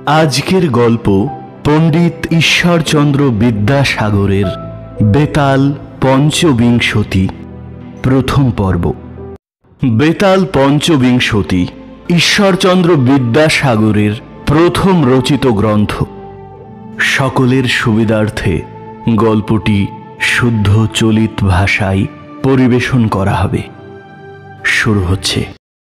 আজকের গল্প পণ্ডিত ঈশ্বরচন্দ্র বিদ্যাসাগরের বেতাল পঞ্চবিংশতি প্রথম পর্ব। বেতাল পঞ্চবিংশতি ঈশ্বরচন্দ্র বিদ্যাসাগরের প্রথম রচিত গ্রন্থ। সকলের সুবিধার্থে গল্পটি শুদ্ধ চলিত ভাষায় পরিবেশন করা হবে। শুরু হচ্ছে।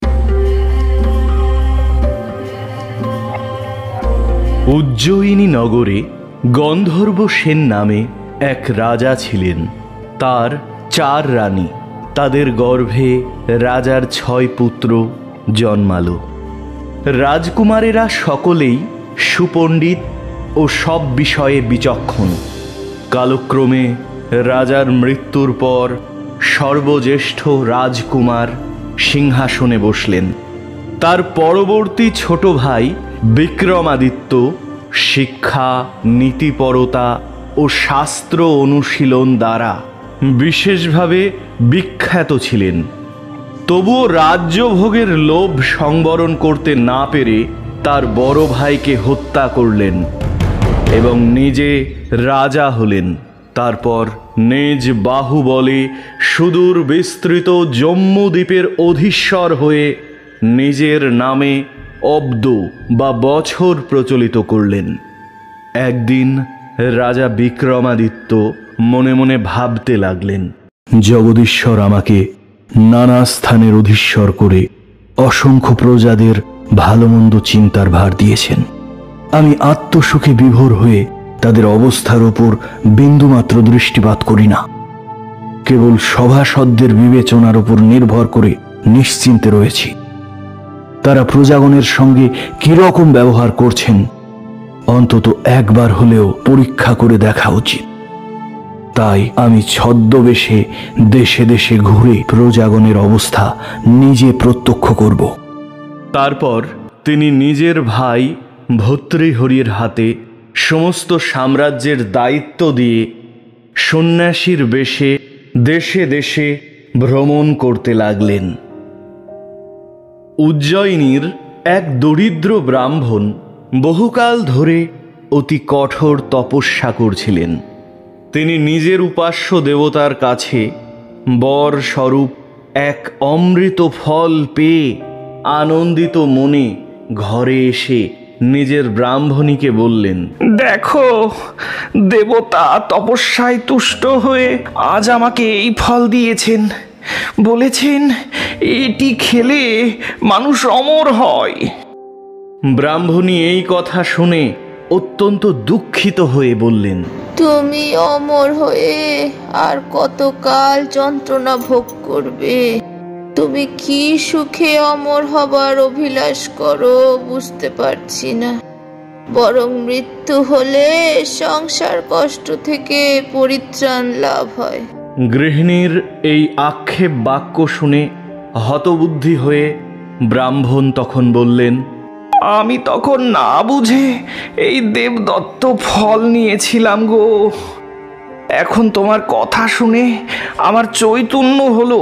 উজ্জয়িনী নগরে গন্ধর্ব সেন নামে এক রাজা ছিলেন। তার 4 রানী, তাদের গর্ভে রাজার 6 পুত্র জন্মালো। রাজকুমারেরা সকলেই সুপণ্ডিত ও সব বিষয়ে বিচক্ষণ। কালক্রমে রাজার মৃত্যুর পর সর্বজ্যেষ্ঠ রাজকুমার সিংহাসনে বসলেন। তার পরবর্তী ছোট ভাই বিক্রমাদিত্য শিক্ষা, নীতিপরতা ও শাস্ত্র অনুশীলন দ্বারা বিশেষভাবে বিখ্যাত ছিলেন। তবুও রাজ্যভোগের লোভ সংবরণ করতে না পেরে তার বড় ভাইকে হত্যা করলেন এবং নিজে রাজা হলেন। তারপর নিজ বাহুবলে সুদূর বিস্তৃত জম্মু দ্বীপের অধীশ্বর হয়ে নিজের নামে অব্দ বা বছর প্রচলিত করলেন। একদিন রাজা বিক্রমাদিত্য মনে মনে ভাবতে লাগলেন, জগদীশ্বর আমাকে নানা স্থানের অধীশ্বর করে অসংখ্য প্রজাদের ভালো মন্দ চিন্তার ভার দিয়েছেন। আমি আত্মসুখে বিভোর হয়ে তাদের অবস্থার উপর বিন্দুমাত্র দৃষ্টিপাত করি না, কেবল সভাসদদের বিবেচনার উপর নির্ভর করে নিশ্চিন্তে রয়েছি। তারা প্রজাগণের সঙ্গে কিরকম ব্যবহার করছেন অন্তত একবার হলেও পরীক্ষা করে দেখা উচিত। তাই আমি ছদ্মবেশে দেশে দেশে ঘুরে প্রজাগণের অবস্থা নিজে প্রত্যক্ষ করব। তারপর তিনি নিজের ভাই ভর্তৃহরির হাতে সমস্ত সাম্রাজ্যের দায়িত্ব দিয়ে সন্ন্যাসীর বেশে দেশে দেশে ভ্রমণ করতে লাগলেন। উজ্জয়িনীর এক দরিদ্র ব্রাহ্মণ বহুকাল ধরে অতি কঠোর তপস্যা করছিলেন। তিনি নিজের উপাস্য দেবতার কাছে বর স্বরূপ এক অমৃত ফল পেয়ে আনন্দিত মনে ঘরে এসে নিজের ব্রাহ্মণীকে বললেন, দেখো, দেবতা তপস্যায় তুষ্ট হয়ে আজ আমাকে এই ফল দিয়েছেন। বলেছেন এটি খেলে মানুষ অমর হয়। ব্রাহ্মণী এই কথা শুনে অত্যন্ত দুঃখিত হয়ে বললেন, তুমি অমর হয়ে আর কতকাল যন্ত্রণা ভোগ করবে? তুমি কি সুখে অমর হবার অভিলাষ করো বুঝতে পারছি না। বরং মৃত্যু হলে সংসার কষ্ট থেকে পরিত্রাণ লাভ হয়। গৃহিণীর এই আক্ষেপ বাক্য শুনে হতবুদ্ধি হয়ে ব্রাহ্মণ তখন বললেন, আমি তখন না বুঝে এই দেবদত্ত ফল নিয়েছিলাম গো। এখন তোমার কথা শুনে আমার চৈতন্য হলো।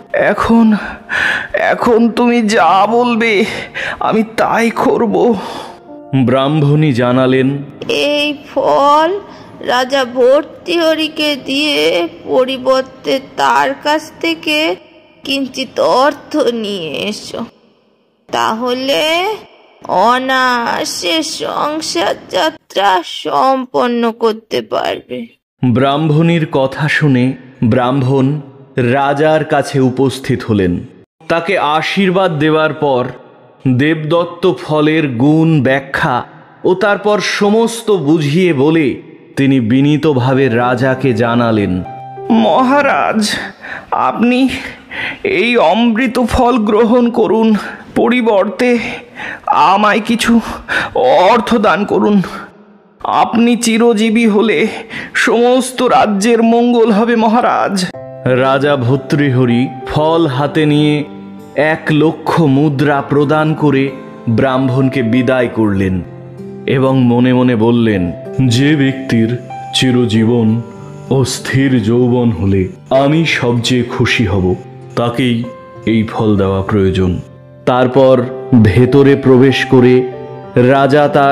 এখন তুমি যা বলবে আমি তাই করব। ব্রাহ্মণী জানালেন, এই ফল রাজা ভর্তৃহরিকে দিয়ে পরিবর্তে তার কাছ থেকে কিঞ্চিত অর্থ নিয়ে এসো, তাহলে অনায়াসে সংসার যাত্রা সম্পন্ন করতে পারবে। ব্রাহ্মণীর কথা শুনে ব্রাহ্মণ রাজার কাছে উপস্থিত হলেন। তাকে আশীর্বাদ দেওয়ার পর দেবদত্ত ফলের গুণ ব্যাখ্যা ও তারপর সমস্ত বুঝিয়ে বলে তিনি বিনীতভাবে রাজাকে জানালেন, মহারাজ, আপনি এই অমৃত ফল গ্রহণ করুন, পরিবর্তে আমায় কিছু অর্থ দান করুন। আপনি চিরজীবী হলে সমস্ত রাজ্যের মঙ্গল হবে মহারাজ। রাজা ভর্তৃহরি ফল হাতে নিয়ে 1,00,000 মুদ্রা প্রদান করে ব্রাহ্মণকে বিদায় করলেন এবং মনে মনে বললেন, যে ব্যক্তির চিরজীবন ও স্থির যৌবন হলে আমি সবচেয়ে খুশি হব, তাকেই এই ফল দেওয়া প্রয়োজন। তারপর ভেতরে প্রবেশ করে রাজা তার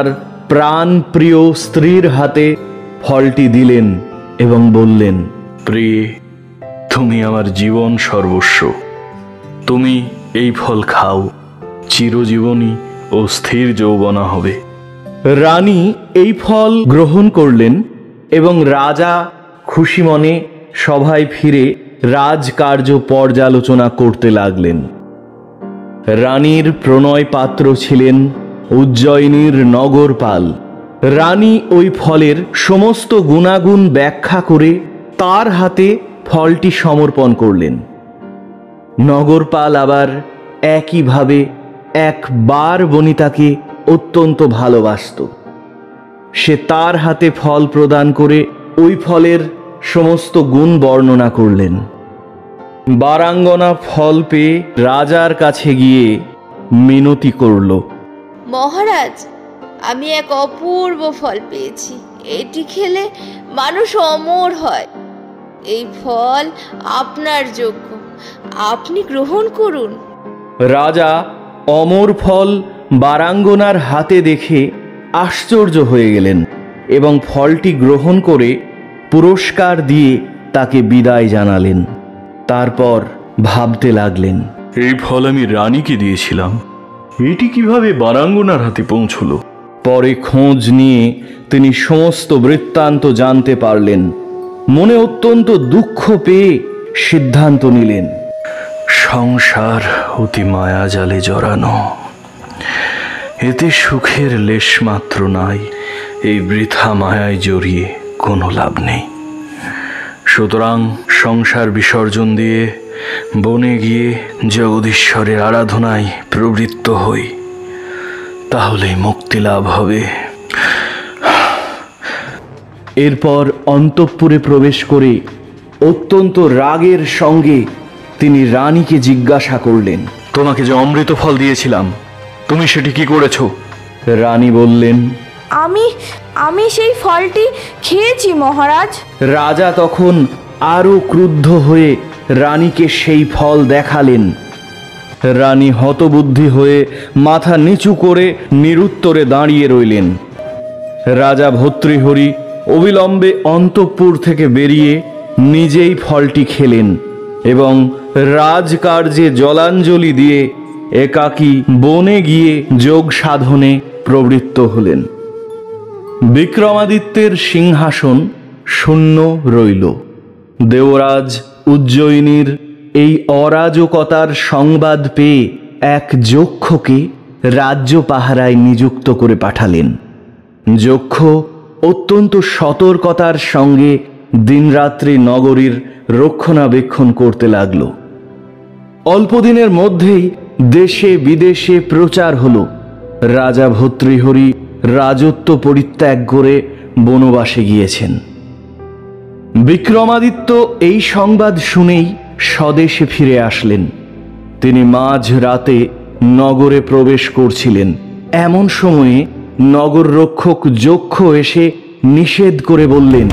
প্রাণ প্রিয় স্ত্রীর হাতে ফলটি দিলেন এবং বললেন, প্রিয়ে, তুমি আমার জীবন সর্বস্ব। তুমি এই ফল খাও, চিরজীবনী ও স্থির যৌবনা হবে। রানী এই ফল গ্রহণ করলেন এবং রাজা খুশি মনে সভায় ফিরে রাজকার্য পর্যালোচনা করতে লাগলেন। রানীর প্রণয় পাত্র ছিলেন উজ্জয়িনীর নগরপাল। রানী ওই ফলের সমস্ত গুণাগুণ ব্যাখ্যা করে তার হাতে ফলটি সমর্পণ করলেন। নগরপাল আবার একইভাবে একবার বনিতাকে অত্যন্ত ভালোবাসত। সে তার হাতে ফল প্রদান করে ওই ফলের সমস্ত গুণ বর্ণনা করলেন। বারাঙ্গনা ফল পেয়ে রাজার কাছে গিয়ে মিনতি করল, মহারাজ, আমি এক অপূর্ব ফল পেয়েছি। এটি খেলে মানুষ অমর হয়। এই ফল আপনার যোগ্য, আপনি গ্রহণ করুন। রাজা অমর ফল বারাঙ্গনার হাতে দেখে আশ্চর্য হয়ে গেলেন এবং ফলটি গ্রহণ করে পুরস্কার দিয়ে তাকে বিদায় জানালেন। তারপর ভাবতে লাগলেন, এই ফল আমি রানীকে দিয়েছিলাম, এটি কিভাবে বারাঙ্গনার হাতে পৌঁছল? পরে খোঁজ নিয়ে তিনি সমস্ত বৃত্তান্ত জানতে পারলেন। মনে অত্যন্ত দুঃখ পেয়ে সিদ্ধান্ত নিলেন, সংসার অতি মায়া জালে জড়ানো, এতে সুখের লেশ মাত্র নাই। এই বৃথা মায়ায় জড়িয়ে কোনো লাভ নেই। সুতরাং সংসার বিসর্জন দিয়ে বনে গিয়ে জগদীশ্বরের আরাধনায় প্রবৃত্ত হই, তাহলেই মুক্তি লাভ হবে। এরপর অন্তঃপুরে প্রবেশ করে অত্যন্ত রাগের সঙ্গে তিনি রানীকে জিজ্ঞাসা করলেন, তোমাকে যে অমৃত ফল দিয়েছিলাম, তুমি সেটি কি করেছো? রানী বললেন, আমি সেই ফলটি খেয়েছি মহারাজ। রাজা তখন আরো ক্রুদ্ধ হয়ে রানীকে সেই ফল দেখালেন। রানী হতবুদ্ধি হয়ে মাথা নিচু করে নিরুত্তরে দাঁড়িয়ে রইলেন। রাজা ভর্তৃহরি অবিলম্বে অন্তঃপুর থেকে বেরিয়ে নিজেই ফলটি খেলেন এবং রাজকার্যে জলাঞ্জলি দিয়ে একাকী বনে গিয়ে যোগ সাধনে প্রবৃত্ত হলেন। বিক্রমাদিত্যের সিংহাসন শূন্য রইল। দেবরাজ উজ্জয়িনীর এই অরাজকতার সংবাদ পেয়ে এক যক্ষকে রাজ্য পাহারায় নিযুক্ত করে পাঠালেন। যক্ষ অত্যন্ত সতর্কতার সঙ্গে দিনরাত্রি নগরীর রক্ষণাবেক্ষণ করতে লাগল। অল্পদিনের মধ্যেই দেশে বিদেশে প্রচার হলো রাজা ভর্তৃহরি রাজত্ব পরিত্যাগ করে বনবাসে গিয়েছেন। বিক্রমাদিত্য এই সংবাদ শুনেই স্বদেশে ফিরে আসলেন। তিনি মাঝ রাতে নগরে প্রবেশ করছিলেন। এমন সময়ে নগর রক্ষক যক্ষ এসে নিষেধ করে বললেন,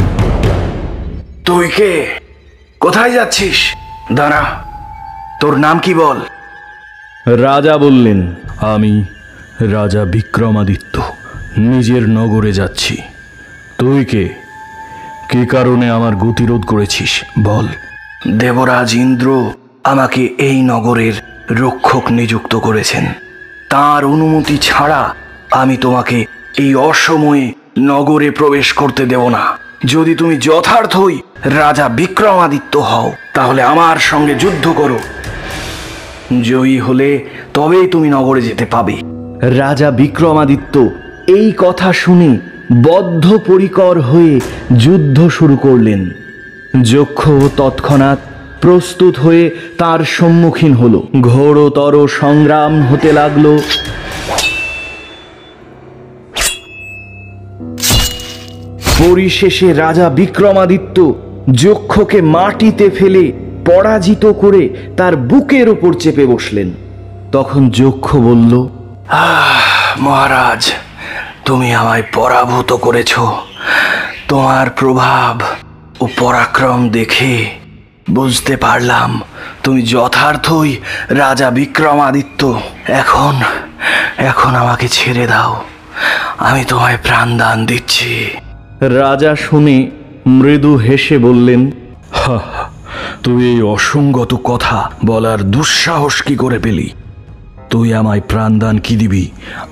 তুই কে? কোথায় যাচ্ছিস? দাঁড়া, তোর নাম কি বল? রাজা বললেন, আমি রাজা বিক্রমাদিত্য নিজের নগরে যাচ্ছি। তুই কে? কি কারণে আমার গতিরোধ করেছিস বল। দেবরাজ ইন্দ্র আমাকে এই নগরের রক্ষক নিযুক্ত করেছেন। তার অনুমতি ছাড়া আমি তোমাকে এই অসময়ে নগরে প্রবেশ করতে দেব না। যদি তুমি যথার্থই রাজা বিক্রমাদিত্য হও, তাহলে আমার সঙ্গে যুদ্ধ করো। জয়ী হলে তবেই তুমি নগরে যেতে পাবে। রাজা বিক্রমাদিত্য এই কথা শুনে বদ্ধপরিকর হয়ে যুদ্ধ শুরু করলেন। যক্ষ তৎক্ষণাৎ প্রস্তুত হয়ে তার সম্মুখীন হল। ঘোরতর সংগ্রাম হতে লাগলো। পরিশেষে রাজা বিক্রমাদিত্য যক্ষকে মাটিতে ফেলে পরাজিত করে তার বুকের ওপর চেপে বসলেন। তখন যক্ষ বলল, মহারাজ, তুমি আমায় পরাভূত করেছ। তোমার প্রভাব ও পরাক্রম দেখে বুঝতে পারলাম তুমি যথার্থই রাজা বিক্রমাদিত্য। এখন আমাকে ছেড়ে দাও। আমি তোমায় প্রাণদান দিচ্ছি। রাজা শুনে মৃদু হেসে বললেন, তুই এই অসঙ্গত কথা বলার দুঃসাহস কি করে পেলি? তুই আমায় প্রাণদান কি দিবি?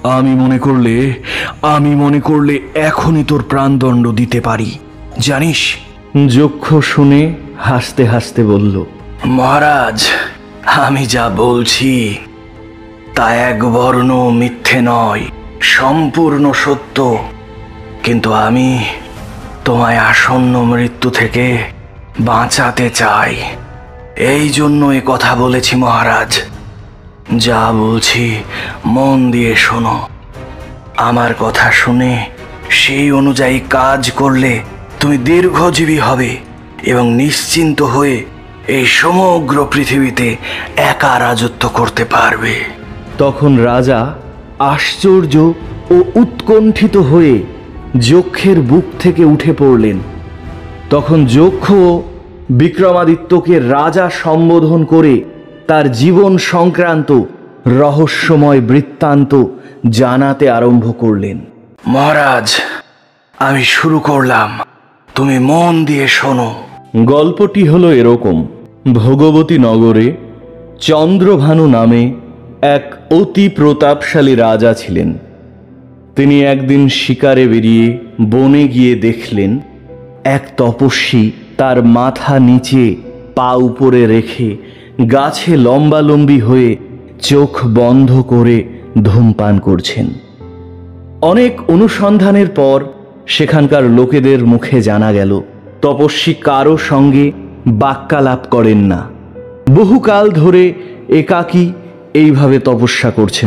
আমি মনে করলে এখনই তোর প্রাণদণ্ড দিতে পারি, জানিস? যক্ষ শুনে হাসতে হাসতে বলল, মহারাজ, আমি যা বলছি তা এক বর্ণ মিথ্যে নয়, সম্পূর্ণ সত্য। কিন্তু আমি তোমায় আসন্ন মৃত্যু থেকে বাঁচাতে চাই, এই জন্য এ কথা বলেছি মহারাজ। যা বলছি মন দিয়ে শোনো। আমার কথা শুনে সেই অনুযায়ী কাজ করলে তুমি দীর্ঘজীবী হবে এবং নিশ্চিন্ত হয়ে এই সমগ্র পৃথিবীতে একা রাজত্ব করতে পারবে। তখন রাজা আশ্চর্য ও উৎকণ্ঠিত হয়ে যক্ষের বুক থেকে উঠে পড়লেন। তখন যক্ষ বিক্রমাদিত্যকে রাজা সম্বোধন করে তার জীবন সংক্রান্ত রহস্যময় বৃত্তান্ত জানাতে আরম্ভ করলেন। মহারাজ, আমি শুরু করলাম, তুমি মন দিয়ে শোনো। গল্পটি হলো এরকম। ভগবতী নগরে চন্দ্রভানু নামে এক অতি প্রতাপশালী রাজা ছিলেন। তিনি একদিন শিকারে বেরিয়ে বনে গিয়ে দেখলেন এক তপস্বী তার মাথা নিচে পা উপরে রেখে গাছে লম্বালম্বি হয়ে চোখ বন্ধ করে ধূমপান করছেন। অনেক অনুসন্ধানের পর সেখানকার লোকেদের মুখে জানা গেল তপস্বী কারো সঙ্গে বাক্যালাপ করেন না, বহুকাল ধরে একাকী এইভাবে তপস্যা করছেন।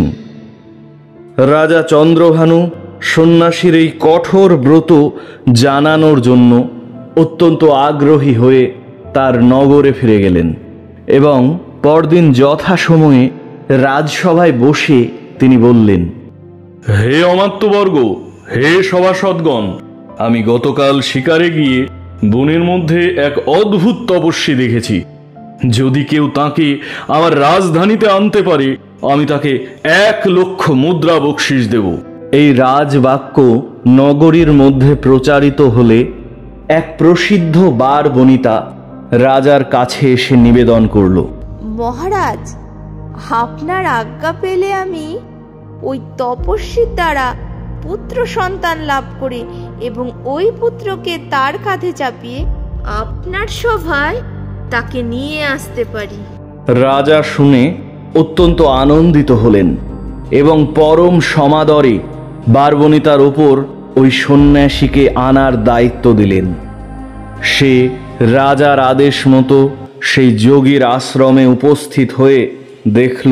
রাজা চন্দ্রভানু সন্ন্যাসীর এই কঠোর ব্রত জানানোর জন্য অত্যন্ত আগ্রহী হয়ে তার নগরে ফিরে গেলেন এবং পরদিন যথাসময়ে রাজসভায় বসে তিনি বললেন, হে অমাত্যবর্গ, হে সভাসদগণ, আমি গতকাল শিকারে গিয়ে বনের মধ্যে এক অদ্ভুত তপস্বী দেখেছি। যদি কেউ তাকে আমার রাজধানীতে আনতে পারে আমি তাকে 1,00,000 মুদ্রা বকশিশ দেব। এই রাজবাক্য নগরীর মধ্যে প্রচারিত হলে এক প্রসিদ্ধ বার বনিতা রাজার কাছে এসে নিবেদন করল, মহারাজ, আপনার আজ্ঞা পেলে আমি ওই তপস্বীর দ্বারা পুত্র সন্তান লাভ করে এবং ওই পুত্রকে তার কাঁধে চাপিয়ে আপনার সভায় তাকে নিয়ে আসতে পারি। রাজা শুনে অত্যন্ত আনন্দিত হলেন এবং পরম সমাদরে বারবনিতার ওপর ওই সন্ন্যাসীকে আনার দায়িত্ব দিলেন। সে রাজার আদেশ মতো সেই যোগীর আশ্রমে উপস্থিত হয়ে দেখল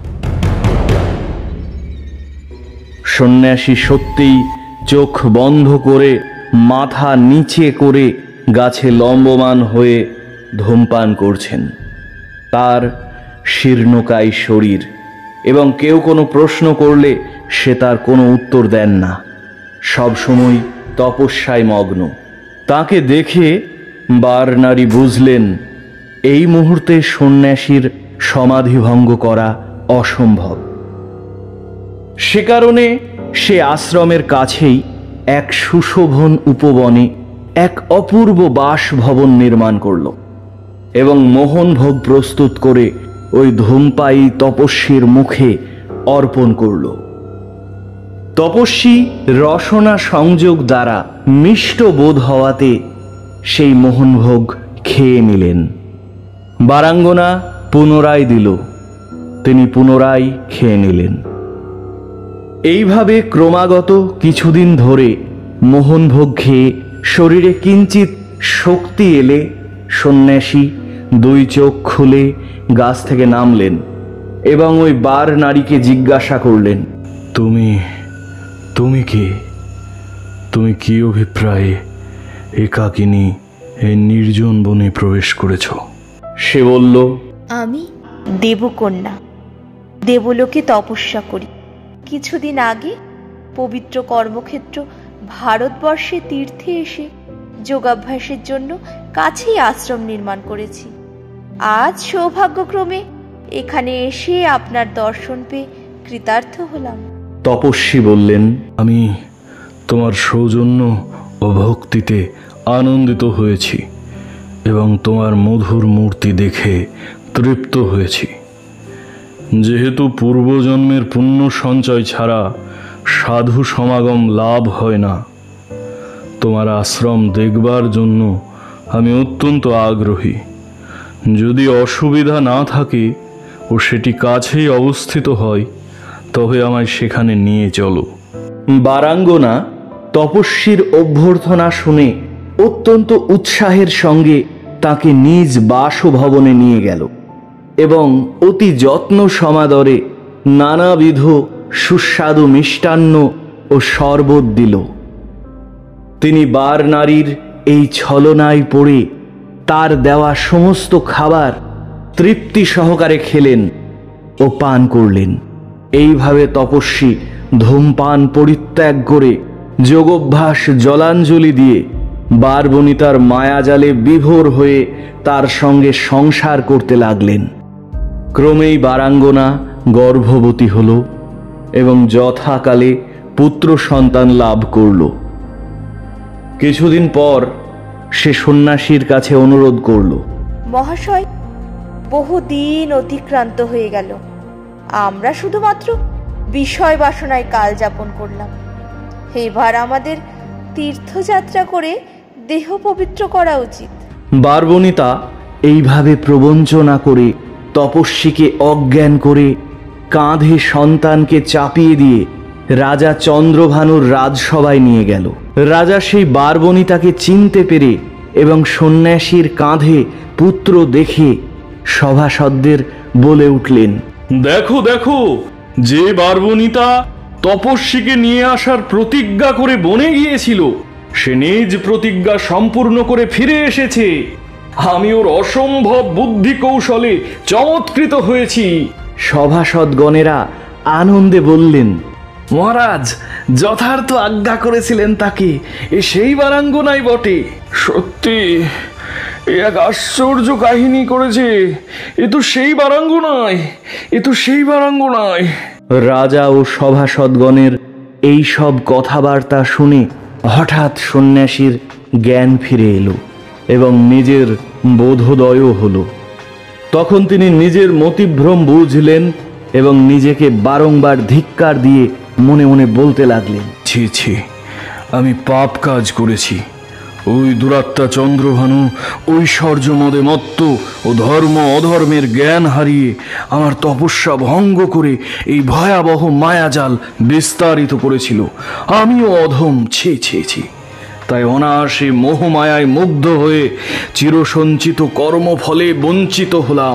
সন্ন্যাসী সত্যিই চোখ বন্ধ করে মাথা নিচে করে গাছে লম্বমান হয়ে ধূমপান করছেন। তার শীর্ণকায় শরীর এবং কেউ কোনো প্রশ্ন করলে সে তার কোনো উত্তর দেন না, সবসময় তপস্যায় মগ্ন। তাকে দেখে বারনারী বুঝলেন এই মুহূর্তে সন্ন্যাসীর সমাধিভঙ্গ করা অসম্ভব। সে কারণে সে আশ্রমের কাছেই এক সুশোভন উপবনে এক অপূর্ব বাসভবন নির্মাণ করল এবং মোহনভোগ প্রস্তুত করে ওই ধূমপায়ী তপস্বীর মুখে অর্পণ করল। তপস্বী রসনা সংযোগ দ্বারা মিষ্ট বোধ হওয়াতে সেই মোহনভোগ খেয়ে নিলেন। বারাঙ্গনা পুনরায় দিল, তিনি পুনরায় খেয়ে নিলেন। এইভাবে ক্রমাগত কিছুদিন ধরে মোহনভোগ খেয়ে শরীরে কিঞ্চিত শক্তি এলে সন্ন্যাসী 2 চোখ খুলে গাছ থেকে নামলেন এবং ওই বার নারীকে জিজ্ঞাসা করলেন, তুমি কে? তুমি কি অভিপ্রায়ে একাকিনী এই নির্জন বনে প্রবেশ করেছ? সে বলল, আমি দেবকন্যা, দেবলোকে তপস্যা করি। কিছুদিন আগে পবিত্র কর্মক্ষেত্র ভারতবর্ষে তীর্থে এসে যোগাভ্যাসের জন্য কাছেই আশ্রম নির্মাণ করেছি। আজ সৌভাগ্যক্রমে এখানে এসে আপনার দর্শন পেয়ে কৃতার্থ হলাম। তপস্বী বললেন, আমি তোমার সৌজন্য ও ভক্তিতে আনন্দিত হয়েছি এবং তোমার মধুর মূর্তি দেখে তৃপ্ত হয়েছি। যেহেতু পূর্বজন্মের পুণ্য সঞ্চয় ছাড়া সাধু সমাগম লাভ হয় না, তোমার আশ্রম দেখবার জন্য আমি অত্যন্ত আগ্রহী। যদি অসুবিধা না থাকে ও সেটি কাছেই অবস্থিত হয়, তবে আমায় সেখানে নিয়ে চলো। বারাঙ্গনা তপস্বীর অভ্যর্থনা শুনে অত্যন্ত উৎসাহের সঙ্গে তাকে নিজ বাসভবনে নিয়ে গেল এবং অতি যত্ন সমাদরে নানাবিধ সুস্বাদু মিষ্টান্ন ও শরবত দিল। তিনি বার নারীর এই ছলনায় পড়ে তার দেওয়া সমস্ত খাবার তৃপ্তি সহকারে খেলেন ও পান করলেন। এইভাবে তপস্বী ধূমপান পরিত্যাগ করে যোগভ্যাস জলাঞ্জলি দিয়ে বারবনিতার মায়াজালে বিভোর হয়ে তার সঙ্গে সংসার করতে লাগলেন। ক্রমেই বারাঙ্গনা গর্ভবতী হল এবং যথাকালে পুত্র সন্তান লাভ করল। কিছুদিন পর সে সন্ন্যাসীর কাছে অনুরোধ করল, মহাশয়, বহুদিন অতিক্রান্ত হয়ে গেল, আমরা শুধুমাত্র বিষয় বাসনায় কাল যাপন করলাম। এবার আমাদের তীর্থযাত্রা করে দেহ পবিত্র করা উচিত। বারবনিতা এইভাবে প্রবঞ্চনা করে তপস্বীকে অজ্ঞান করে কাঁধে সন্তানকে চাপিয়ে দিয়ে রাজা চন্দ্রভানুর রাজসভায় নিয়ে গেল। রাজা সেই বারবনিতাকে চিনতে পেরে এবং সন্ন্যাসীর কাঁধে পুত্র দেখে সভাসদদের বলে উঠলেন, দেখো দেখো, যে বারবনিতা তপস্বীকে নিয়ে আসার প্রতিজ্ঞা করে বনে গিয়েছিল, সে নিজ প্রতিজ্ঞা সম্পূর্ণ করে ফিরে এসেছে। আমি ওর অসম্ভব বুদ্ধি কৌশলে চমৎকৃত হয়েছি। সভাসদগণেরা আনন্দে বললেন, মহারাজ যথার্থ আজ্ঞা করেছিলেন তাকে, এ সেই বারাঙ্গনাই বটে। সত্যি এ এক আশ্চর্য কাহিনী করেছে। এ তো সেই বারাঙ্গনাই, এ তো সেই বারাঙ্গনাই। রাজা ও সভাসদগণের এই সব কথাবার্তা শুনে হঠাৎ সন্ন্যাসীর জ্ঞান ফিরে এলো এবং নিজের বোধোদয়ও হলো। তখন তিনি নিজের মতিভ্রম বুঝলেন এবং নিজেকে বারংবার ধিক্কার দিয়ে মনে মনে বলতে লাগলেন, ছি ছি, আমি পাপ কাজ করেছি। ওই দুরাত্মা চন্দ্রভানু ঐশ্বর্য মদে মত্ত ও ধর্ম অধর্মের জ্ঞান হারিয়ে আমার তপস্যা ভঙ্গ করে এই ভয়াবহ মায়াজাল বিস্তারিত করেছিল। আমিও অধম, ছি ছি ছি। তাই অনায়াসে মোহমায়ায় মুগ্ধ হয়ে চিরসঞ্চিত কর্মফলে বঞ্চিত হলাম।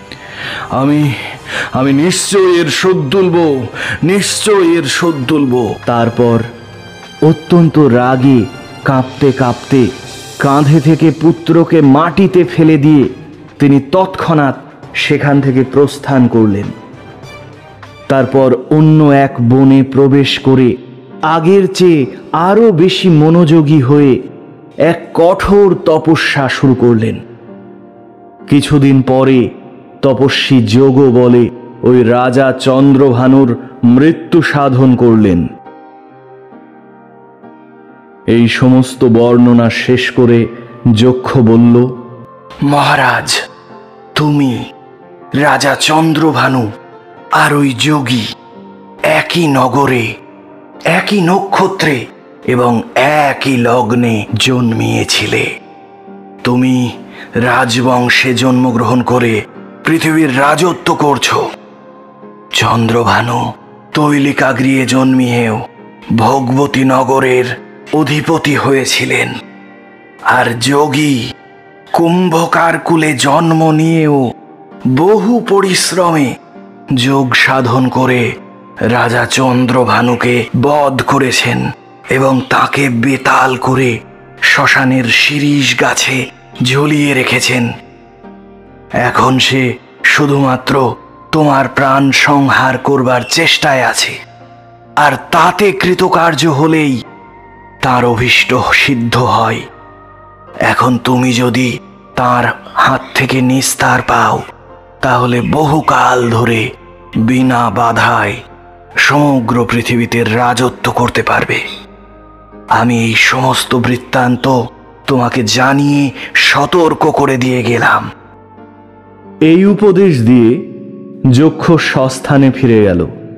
আমি নিশ্চয় এর শোধ তুলব, নিশ্চয় এর শোধ তুলব। তারপর অত্যন্ত রাগে কাঁপতে কাঁপতে কাঁধে থেকে পুত্রকে মাটিতে ফেলে দিয়ে তিনি তৎক্ষণাৎ সেখান থেকে প্রস্থান করলেন। তারপর অন্য এক বনে প্রবেশ করে আগের চেয়ে আরো বেশি মনোযোগী হয়ে এক কঠোর তপস্যা শুরু করলেন। কিছুদিন পরে তপস্বী যোগ বলে ওই রাজা চন্দ্রভানুর মৃত্যু সাধন করলেন। এই সমস্ত বর্ণনা শেষ করে যক্ষ বলল, মহারাজ, তুমি, রাজা চন্দ্রভানু আর ওই যোগী একই নগরে, একই নক্ষত্রে এবং একই লগ্নে জন্মিয়েছিলে। তুমি রাজবংশে জন্মগ্রহণ করে পৃথিবীর রাজত্ব করছো। চন্দ্রভানু তৈলিকাগৃহে জন্মিয়েও ভোগবতী নগরের অধিপতি হয়েছিলেন, আর যোগী কুম্ভকার কুলে জন্ম নিয়েও বহু পরিশ্রমে যোগ সাধন করে রাজা চন্দ্রভানুকে বধ করেছেন এবং তাকে বেতাল করে শ্মশানের শিরীষ গাছে ঝুলিয়ে রেখেছেন। এখন সে শুধুমাত্র তোমার প্রাণ সংহার করবার চেষ্টায় আছে, আর তাতে কৃতকার্য হলেই তার অভীষ্ট সিদ্ধ হয়। এখন তুমি যদি তার হাত থেকে নিস্তার পাও, তাহলে বহুকাল ধরে বিনা বাধায় সমগ্র পৃথিবীতে রাজত্ব করতে পারবে। আমি এই সমস্ত বৃত্তান্ত তোমাকে জানিয়ে সতর্ক করে দিয়ে গেলাম। এই উপদেশ দিয়ে যক্ষ স্বস্থানে ফিরে গেল।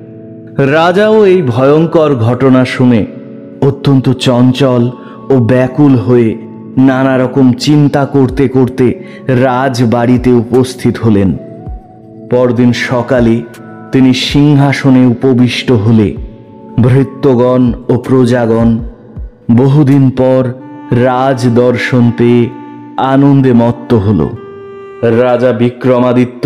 রাজাও এই ভয়ঙ্কর ঘটনা শুনে অত্যন্ত চঞ্চল ও ব্যাকুল হয়ে নানা রকম চিন্তা করতে করতে রাজবাড়িতে উপস্থিত হলেন। পরদিন সকালে তিনি সিংহাসনে উপবিষ্ট হলে ভৃত্যগণ ও প্রজাগণ বহুদিন পর রাজ দর্শন পেয়ে আনন্দে মত্ত হল। রাজা বিক্রমাদিত্য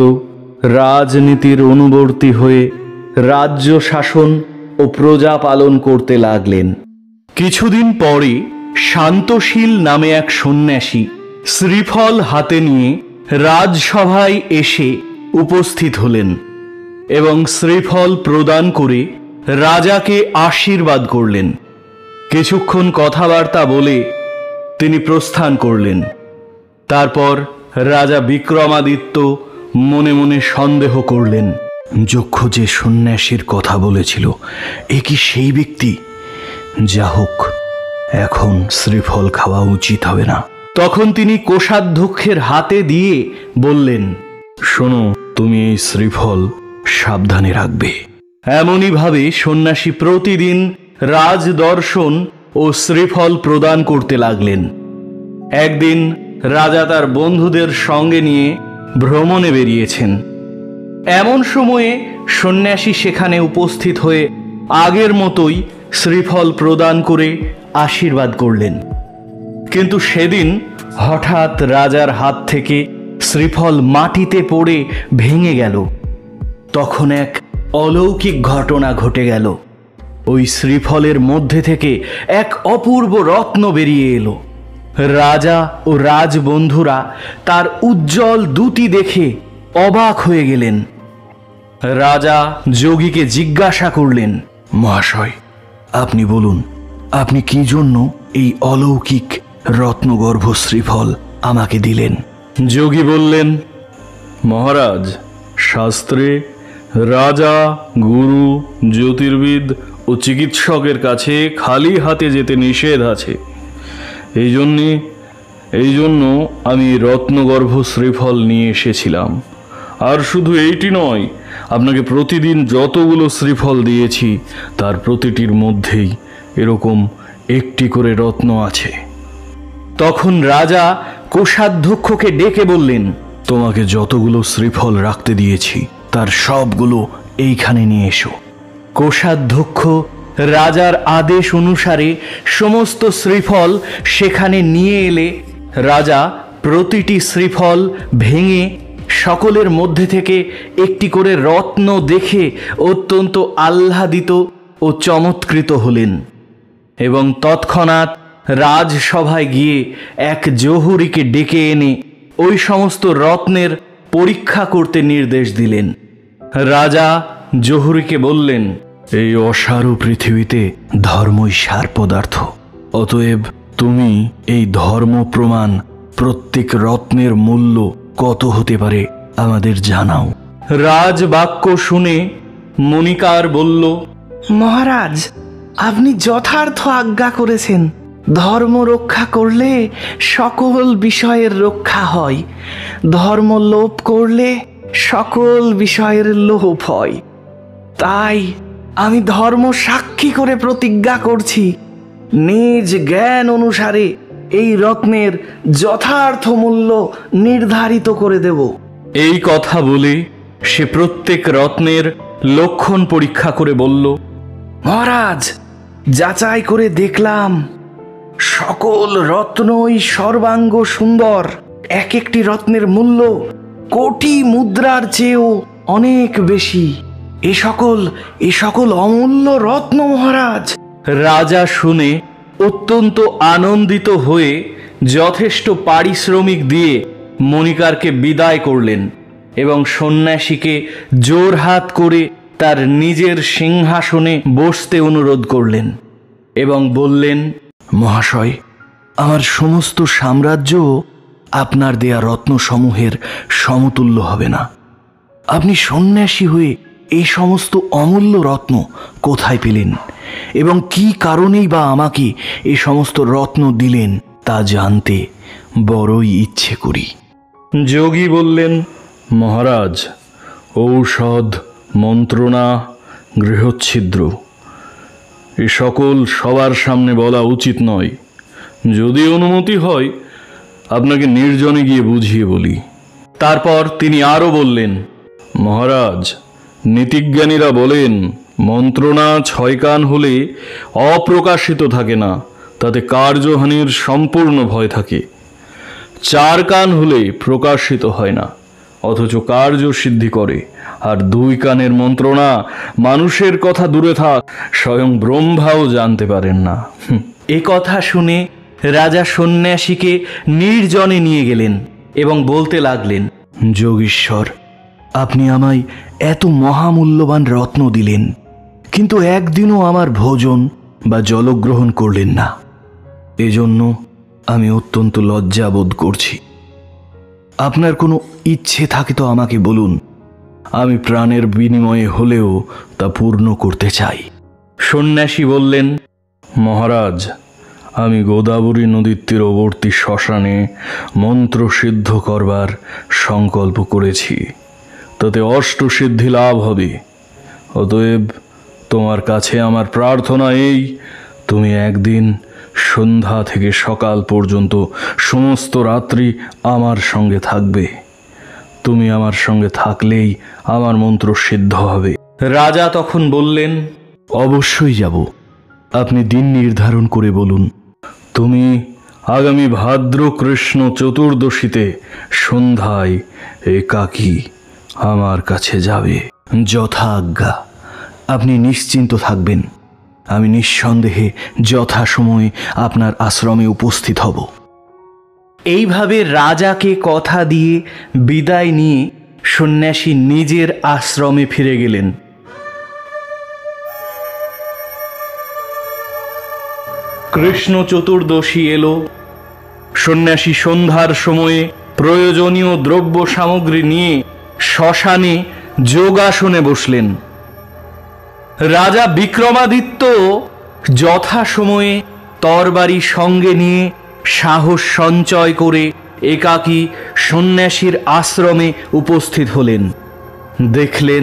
রাজনীতির অনুবর্তী হয়ে রাজ্য শাসন ও প্রজা পালন করতে লাগলেন। কিছুদিন পরে শান্তশীল নামে এক সন্ন্যাসী শ্রীফল হাতে নিয়ে রাজসভায় এসে উপস্থিত হলেন এবং শ্রীফল প্রদান করে রাজাকে আশীর্বাদ করলেন। কিছুক্ষণ কথাবার্তা বলে তিনি প্রস্থান করলেন। তারপর রাজা বিক্রমাদিত্য মনে মনে সন্দেহ করলেন, যক্ষ যে সন্ন্যাসীর কথা বলেছিল এ কি সেই ব্যক্তি? যা হোক, এখন শ্রীফল খাওয়া উচিত হবে না। তখন তিনি কোষাধ্যক্ষের হাতে দিয়ে বললেন, শোনো, তুমি এই শ্রীফল সাবধানে রাখবে। এমনই ভাবে সন্ন্যাসী প্রতিদিন রাজদর্শন ও শ্রীফল প্রদান করতে লাগলেন। একদিন রাজা তার বন্ধুদের সঙ্গে নিয়ে ভ্রমণে বেরিয়েছেন। এমন সময়ে সন্ন্যাসী সেখানে উপস্থিত হয়ে আগের মতোই শ্রীফল প্রদান করে আশীর্বাদ করলেন। কিন্তু সেদিন হঠাৎ রাজার হাত থেকে শ্রীফল মাটিতে পড়ে ভেঙে গেল। তখন এক অলৌকিক ঘটনা ঘটে গেল। ওই শ্রীফলের মধ্যে থেকে এক অপূর্ব রত্ন বেরিয়ে এলো। রাজা ও রাজবন্ধুরা তার উজ্জ্বল দ্যুতি দেখে অবাক হয়ে গেলেন। রাজা যোগীকে জিজ্ঞাসা করলেন, মহাশয়, আপনি বলুন, আপনি কি জন্য এই অলৌকিক রত্নগর্ভ শ্রীফল আমাকে দিলেন? যোগী বললেন, মহারাজ, শাস্ত্রে রাজা, গুরু, জ্যোতির্বিদ ও চিকিৎসকের কাছে খালি হাতে যেতে নিষেধ আছে। এই জন্য আমি রত্নগর্ভ শ্রীফল নিয়ে এসেছিলাম। আর শুধু এইটি নয়, আপনাকে প্রতিদিন যতগুলো শ্রীফল দিয়েছি তার প্রতিটির মধ্যেই এরকম একটি করে রত্ন আছে। তখন রাজা কোষাধ্যক্ষকে ডেকে বললেন, তোমাকে যতগুলো শ্রীফল রাখতে দিয়েছি তার সবগুলো এইখানে নিয়ে এসো। কোষাধ্যক্ষ রাজার আদেশ অনুসারে সমস্ত শ্রীফল সেখানে নিয়ে এলে রাজা প্রতিটি শ্রীফল ভেঙে সকলের মধ্যে থেকে একটি করে রত্ন দেখে অত্যন্ত আহ্লাদিত ও চমৎকৃত হলেন এবং তৎক্ষণাৎ রাজসভায় গিয়ে এক জহুরিকে ডেকে এনে ওই সমস্ত রত্নের পরীক্ষা করতে নির্দেশ দিলেন। রাজা জহুরিকে বললেন, এই অসারু পৃথিবীতে ধর্মই সার পদার্থ। অতএব তুমি এই ধর্ম প্রমাণ প্রত্যেক রত্নের মূল্য কত হতে পারে আমাদের জানাও। রাজবাক্য শুনে মণিকার বলল, মহারাজ, আপনি যথার্থ আজ্ঞা করেছেন। ধর্ম রক্ষা করলে সকল বিষয়ের রক্ষা হয়, ধর্ম লোপ করলে সকল বিষয়ের লোপ হয়। তাই আমি ধর্ম সাক্ষী করে প্রতিজ্ঞা করছি, নিজ জ্ঞান অনুসারে এই রত্নের যথার্থ মূল্য নির্ধারিত করে দেব। এই কথা বলে সে প্রত্যেক রত্নের লক্ষণ পরীক্ষা করে বলল, মহারাজ, যাচাই করে দেখলাম সকল রত্নই সর্বাঙ্গ সুন্দর। এক একটি রত্নের মূল্য কোটি মুদ্রার চেয়েও অনেক বেশি। এ সকল অমূল্য রত্ন মহারাজ। রাজা শুনে অত্যন্ত আনন্দিত হয়ে যথেষ্ট পারিশ্রমিক দিয়ে মণিকারকে বিদায় করলেন এবং সন্ন্যাসীকে জোরহাত করে তার নিজের সিংহাসনে বসতে অনুরোধ করলেন এবং বললেন, মহাশয়, আমার সমস্ত সাম্রাজ্য আপনার দেয়া রত্নসমূহের সমতুল্য হবে না। আপনি সন্ন্যাসী হয়ে এই সমস্ত অমূল্য রত্ন কোথায় পেলেন এবং কি কারণেই বা আমাকে এই সমস্ত রত্ন দিলেন তা জানতে বড়ই ইচ্ছে করি। যোগী বললেন, মহারাজ, ঔষধ, মন্ত্রণা, গৃহচ্ছিদ্র এ সকল সবার সামনে বলা উচিত নয়। যদি অনুমতি হয় আপনাকে নির্জনে গিয়ে বুঝিয়ে বলি। তারপর তিনি আরও বললেন, মহারাজ, নীতিজ্ঞানীরা বলেন মন্ত্রণা 6 কান হলে অপ্রকাশিত থাকে না, তাতে কার্যহানির সম্পূর্ণ ভয় থাকে। 4 কান হলে প্রকাশিত হয় না, অথচ কার্য সিদ্ধি করে। আর 2 কানের মন্ত্রণা মানুষের কথা দূরে থাক, স্বয়ং ব্রহ্মাও জানতে পারেন না। এ কথা শুনে রাজা সন্ন্যাসীকে নির্জনে নিয়ে গেলেন এবং বলতে লাগলেন, যোগীশ্বর, আপনি আমায় এত মহামূল্যবান রত্ন দিলেন, কিন্তু একদিনও আমার ভোজন বা জলগ্রহণ করলেন না। এজন্য আমি অত্যন্ত লজ্জা বোধ করছি। আপনার কোনো ইচ্ছে থাকে তো আমাকে বলুন, আমি প্রাণের বিনিময়ে হলেও তা পূর্ণ করতে চাই। সন্ন্যাসী বললেন, মহারাজ, আমি গোদাবরী নদীর তীরবর্তী শ্মশানে মন্ত্র সিদ্ধ করবার সংকল্প করেছি, তাতে অষ্টসিদ্ধি লাভ হবে। অতএব তোমার কাছে আমার প্রার্থনা এই, তুমি একদিন সন্ধ্যা থেকে সকাল পর্যন্ত সমস্ত রাত্রি আমার সঙ্গে থাকবে। তুমি আমার সঙ্গে থাকলেই আমার মন্ত্র সিদ্ধ হবে। রাজা তখন বললেন, অবশ্যই যাব। আপনি দিন নির্ধারণ করে বলুন। তুমি আগামী ভাদ্র কৃষ্ণ চতুর্দশীতে সন্ধ্যায় একাকী আমার কাছে যাবে। যথা আজ্ঞা। আপনি নিশ্চিন্ত থাকবেন, আমি নিঃসন্দেহে যথাসময়ে আপনার আশ্রমে উপস্থিত হব। এইভাবে রাজাকে কথা দিয়ে বিদায় নিয়ে সন্ন্যাসী নিজের আশ্রমে ফিরে গেলেন। কৃষ্ণ চতুর্দশী এলো। সন্ন্যাসী সন্ধ্যার সময়ে প্রয়োজনীয় দ্রব্য সামগ্রী নিয়ে শ্মশানে যোগাসনে বসলেন। রাজা বিক্রমাদিত্য যথাসময়ে তরবারি সঙ্গে নিয়ে সাহস সঞ্চয় করে একাকী সন্ন্যাসীর আশ্রমে উপস্থিত হলেন। দেখলেন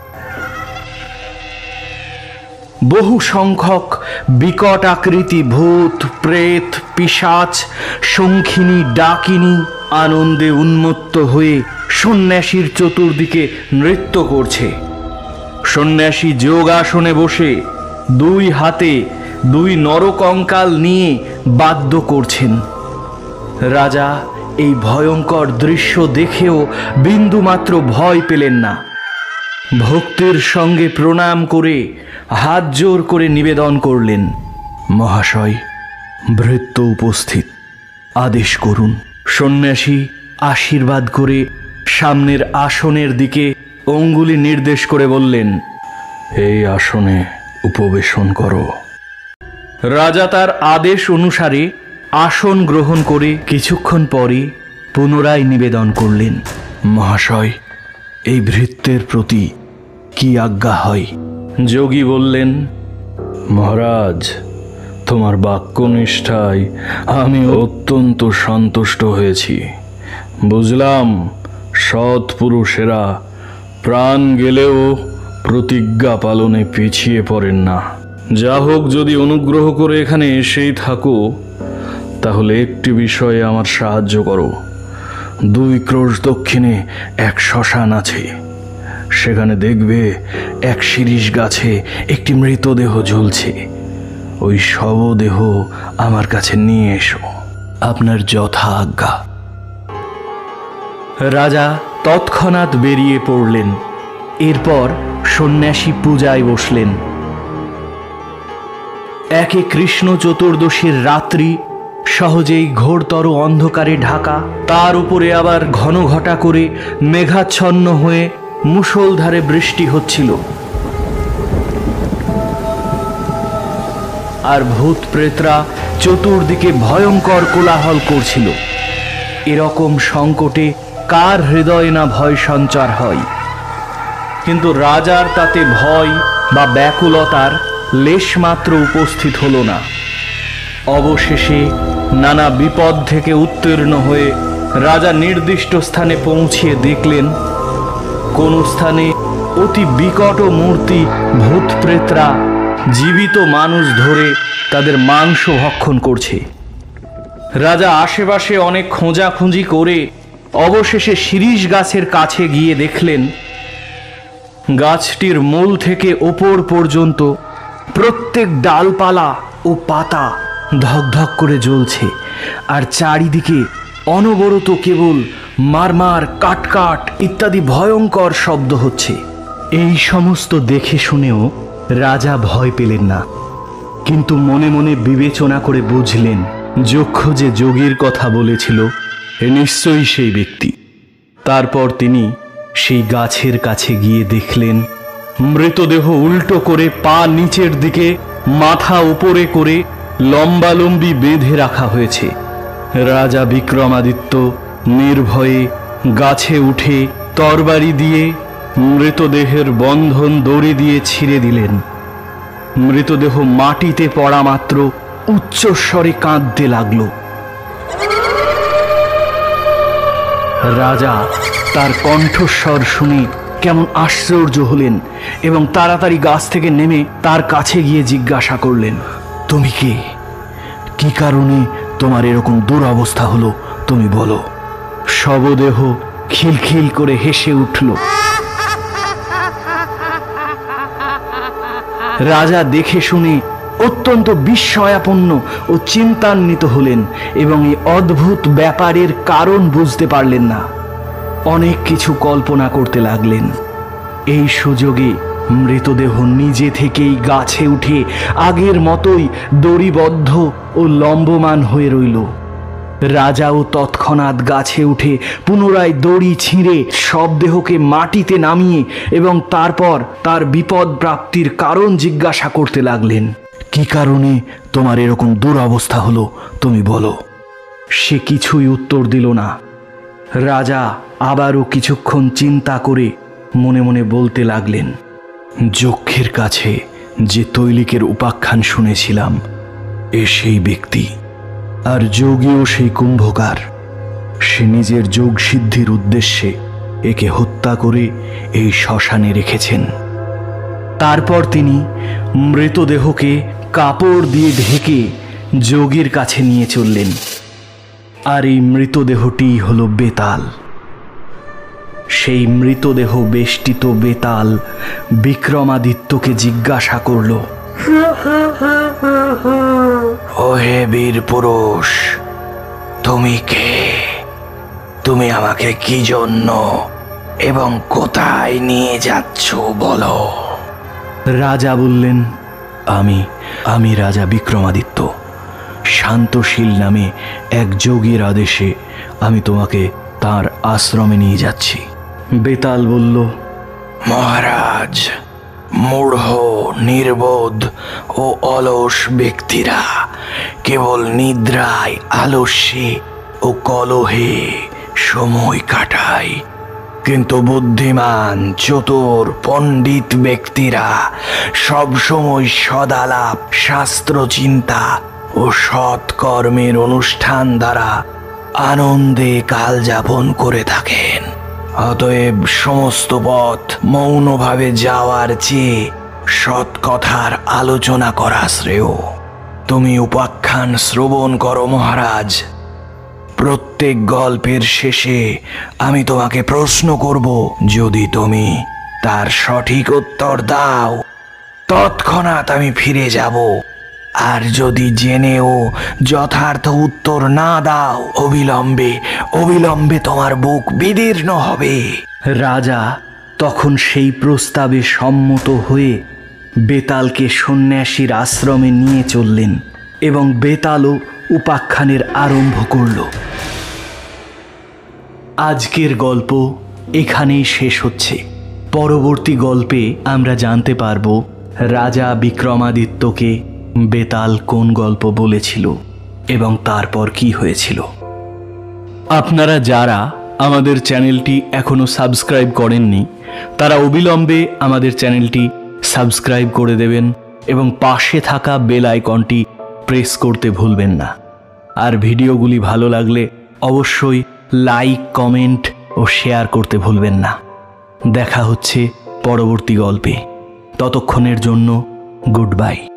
বহু সংখ্যক বিকট আকৃতি ভূত, প্রেত, পিশাচ, শঙ্খিনী, ডাকিনী আনন্দে উন্মত্ত হয়ে সন্ন্যাসীর চতুর্দিকে নৃত্য করছে। সন্ন্যাসী যোগাসনে বসে 2 হাতে 2 নরকঙ্কাল নিয়ে বাদ্য করছেন। রাজা এই ভয়ঙ্কর দৃশ্য দেখেও বিন্দুমাত্র ভয় পেলেন না। ভক্তির সঙ্গে প্রণাম করে হাত জোর করে নিবেদন করলেন, মহাশয়, ভৃত্য উপস্থিত, আদেশ করুন। সন্ন্যাসী আশীর্বাদ করে সামনের আসনের দিকে অঙ্গুলি নির্দেশ করে বললেন, এই আসনে উপবেশন করো। রাজা তার আদেশ অনুসারে আসন গ্রহণ করে কিছুক্ষণ পরে পুনরায় নিবেদন করলেন, মহাশয়, এই ভৃত্যের প্রতি কি আজ্ঞা হয়? যোগী বললেন, মহারাজ, তোমার বাক্যনিষ্ঠায় আমি অত্যন্ত সন্তুষ্ট হয়েছি। বুঝলাম সৎ পুরুষেরা প্রাণ গেলেও প্রতিজ্ঞা পালনে পিছিয়ে পড়েন না। যা হোক, যদি অনুগ্রহ করে এখানে এসেই থাকো তাহলে একটি বিষয়ে আমার সাহায্য করো। 2 ক্রোশ দক্ষিণে এক শ্মশান আছে, সেখানে দেখবে এক শিরীষ গাছে একটি মৃতদেহ ঝুলছে। ওই শবদেহ আমার কাছে নিয়ে এসো। আপনার যথা আজ্ঞা। রাজা তৎক্ষণাৎ বেরিয়ে পড়লেন। এরপর সন্ন্যাসী পূজায় বসলেন। একে কৃষ্ণ চতুর্দশীর রাত্রি, সহজেই ঘোরতর অন্ধকারে ঢাকা, তার উপরে আবার ঘন ঘটা করে মেঘাচ্ছন্ন হয়ে মুষলধারে বৃষ্টি হচ্ছিল। আর ভূত প্রেতরা চতুর্দিকে ভয়ঙ্কর কোলাহল করছিল। এরকম সংকটে কার হৃদয়ে না ভয় সঞ্চার হয়। কিন্তু রাজার তাতে ভয় বা ব্যাকুলতার লেশমাত্র উপস্থিত হলো না। অবশেষে নানা বিপদ থেকে উত্তীর্ণ হয়ে রাজা নির্দিষ্ট স্থানে পৌঁছিয়ে দেখলেন কোন স্থানে অতি বিকট মূর্তি ভূত প্রেতরা জীবিত মানুষ ধরে তাদের মাংস ভক্ষণ করছে। রাজা আশেপাশে অনেক খোঁজাখুঁজি করে অবশেষে শিরীষ গাছের কাছে গিয়ে দেখলেন গাছটির মূল থেকে ওপর পর্যন্ত প্রত্যেক ডালপালা ও পাতা ধকধক করে জ্বলছে, আর চারিদিকে অনবরত কেবল মারমার কাটকাট ইত্যাদি ভয়ঙ্কর শব্দ হচ্ছে। এই সমস্ত দেখে শুনেও রাজা ভয় পেলেন না, কিন্তু মনে মনে বিবেচনা করে বুঝলেন যক্ষ যে যোগীর কথা বলেছিল এ নিশ্চয়ই সেই ব্যক্তি। তারপর তিনি সেই গাছের কাছে গিয়ে দেখলেন মৃতদেহ উল্টো করে পা নিচের দিকে মাথা উপরে করে লম্বালম্বি বেঁধে রাখা হয়েছে। রাজা বিক্রমাদিত্য নির্ভয়ে গাছে উঠে তরবারি দিয়ে মৃতদেহের বন্ধন দড়ি দিয়ে ছিঁড়ে দিলেন। মৃতদেহ মাটিতে পড়া মাত্র উচ্চস্বরে কাঁদতে লাগল। রাজা তার কণ্ঠস্বর শুনে কেমন আশ্চর্য হলেন এবং তাড়াতাড়ি গাছ থেকে নেমে তার কাছে গিয়ে জিজ্ঞাসা করলেন, তুমি কে? কি কারণে তোমার এরকম দুরবস্থা হলো তুমি বলো। শবদেহ খিলখিল করে হেসে উঠল। রাজা দেখে শুনে অত্যন্ত বিস্ময়াপন্ন ও চিন্তান্বিত হলেন এবং এই অদ্ভুত ব্যাপারের কারণ বুঝতে পারলেন না। অনেক কিছু কল্পনা করতে লাগলেন। এই সুযোগে মৃতদেহ নিজে থেকেই গাছে উঠে আগের মতোই দড়িবদ্ধ ও লম্বমান হয়ে রইল। রাজাও তৎক্ষণাৎ গাছে উঠে পুনরায় দড়ি ছিঁড়ে সব দেহকে মাটিতে নামিয়ে এবং তারপর তার বিপদ প্রাপ্তির কারণ জিজ্ঞাসা করতে লাগলেন। কি কারণে তোমার এরকম দুরবস্থা হলো তুমি বলো। সে কিছুই উত্তর দিল না। রাজা আবারও কিছুক্ষণ চিন্তা করে মনে মনে বলতে লাগলেন, যক্ষের কাছে যে তৈলিকের উপাখ্যান শুনেছিলাম এ সেই ব্যক্তি, আর যোগীও সেই কুম্ভকার। সে নিজের যোগ সিদ্ধির উদ্দেশ্যে একে হত্যা করে এই শ্মশানে রেখেছেন। তারপর তিনি মৃতদেহকে কাপড় দিয়ে ঢেকে যোগীর কাছে নিয়ে চললেন। আর এই মৃতদেহটি হল বেতাল। সেই মৃতদেহ বেষ্টিত বেতাল বিক্রমাদিত্যকে জিজ্ঞাসা করল, ওহে বীর পুরুষ, তুমি কে? তুমি আমাকে কি জন্য এবং কোথায় নিয়ে যাচ্ছ বলো। রাজা বললেন, আমি রাজা বিক্রমাদিত্য। শান্তশীল নামে এক যোগীর আদেশে আমি তোমাকে তার আশ্রমে নিয়ে যাচ্ছি। বেতাল বলল, মহারাজ, মূঢ়, নির্বোধ ও অলস ব্যক্তিরা কেবল নিদ্রায়, আলস্যে ও কলহে সময় কাটায়, কিন্তু বুদ্ধিমান, চতুর, পণ্ডিত ব্যক্তিরা সবসময় সদালাপ, শাস্ত্র চিন্তা ও সৎকর্মের অনুষ্ঠান দ্বারা আনন্দে কাল যাপন করে থাকেন। অতএব সমস্ত পথ মৌনভাবে যাওয়ার চেয়ে সৎ কথার আলোচনা করা শ্রেয়। তুমি উপাখ্যান শ্রবণ করো মহারাজ। প্রত্যেক গল্পের শেষে আমি তোমাকে প্রশ্ন করব, যদি তুমি তার সঠিক উত্তর দাও তৎক্ষণাৎ আমি ফিরে যাব, আর যদি জেনেও যথার্থ উত্তর না দাও অবিলম্বে তোমার বুক বিদীর্ণ হবে। রাজা তখন সেই প্রস্তাবে সম্মত হয়ে বেতালকে সন্ন্যাসীর আশ্রমে নিয়ে চললেন এবং বেতালও উপাখ্যানের আরম্ভ করল। আজকের গল্প এখানেই শেষ হচ্ছে। পরবর্তী গল্পে আমরা জানতে পারব রাজা বিক্রমাদিত্যকে বেতাল কোন গল্প বলেছিল এবং তারপর কি হয়েছিল। আপনারা যারা আমাদের চ্যানেলটি এখনও সাবস্ক্রাইব করেননি তারা অবিলম্বে আমাদের চ্যানেলটি সাবস্ক্রাইব করে দেবেন এবং পাশে থাকা বেল আইকনটি প্রেস করতে ভুলবেন না। আর ভিডিওগুলি ভালো লাগলে অবশ্যই লাইক, কমেন্ট ও শেয়ার করতে ভুলবেন না। দেখা হচ্ছে পরবর্তী গল্পে। ততক্ষণের জন্য গুড বাই।